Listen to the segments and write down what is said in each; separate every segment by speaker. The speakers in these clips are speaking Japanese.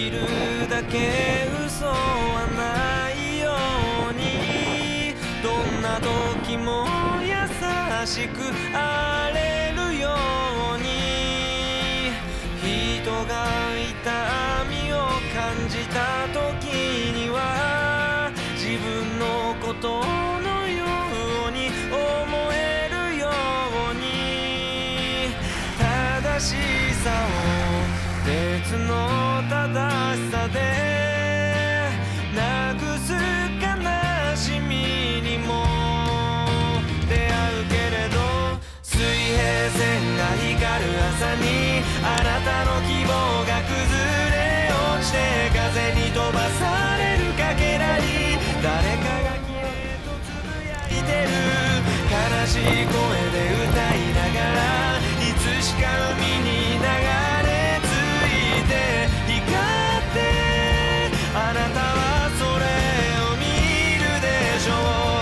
Speaker 1: きるだけ嘘はないように、どんな時も優しくあれるように、人が痛みを感じた時には自分のことのように思えるように、正しさを別の正しさでなくす悲しみにも出会うけれど、水平線が光る朝にあなたの希望が崩れ落ちて風に飛ばされるかけらに、誰かが綺麗とつぶやいてる、悲しい声で歌いながらいつしか海に流れ着いて光って、あなたはそれを見るでしょう。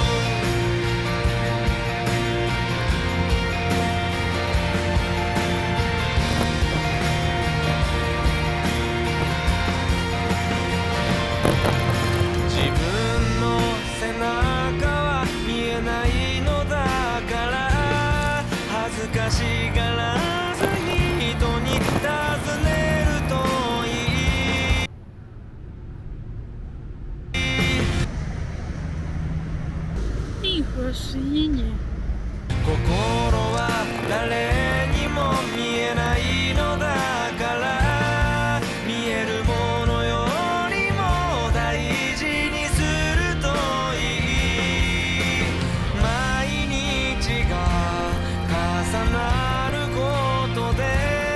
Speaker 1: 自分の背中は見えないのだから恥ずかしがらず人に尋ねるといい。
Speaker 2: 并合11年。
Speaker 1: 心は誰にも見えないのだから見えるものよりも大事にするといい。毎日が重なることで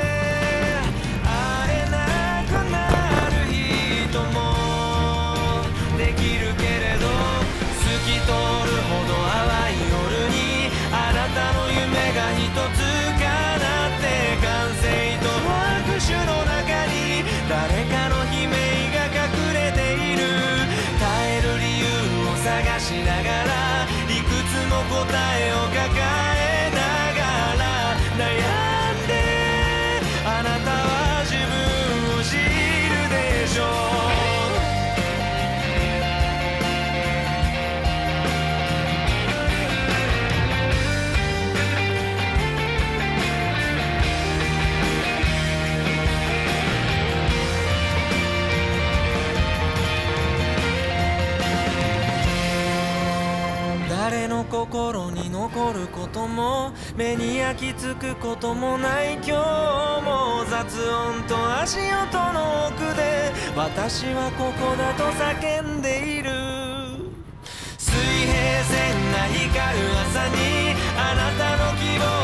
Speaker 1: 会えなくなる人もできるけれど、透き通るほど淡い夜にあなたの夢が一つ叶って完成と拍手の中に誰かの悲鳴が隠れている。耐える理由を探しながらいくつも答えを抱えながら悩んで、あなたは自分を知るでしょう。誰の心に残ることも目に焼き付くこともない今日も、雑音と足音の奥で私はここだと叫んでいる。水平線が光る朝にあなたの希望